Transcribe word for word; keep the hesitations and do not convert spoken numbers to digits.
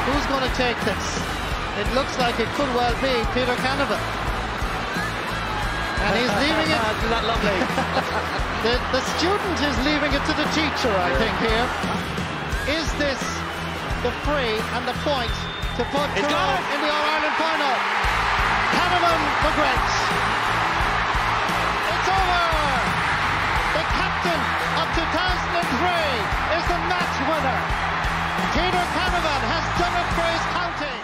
Who's going to take this? It looks like it could well be Peter Canavan. And he's leaving it. Isn't that lovely? the, the student is leaving it to the teacher, I think, here. Is this the free and the point to put Tyrone in the All-Ireland final? Canavan regrets. It's over. The captain of two thousand three is the match winner. Peter Canavan has done it for his county.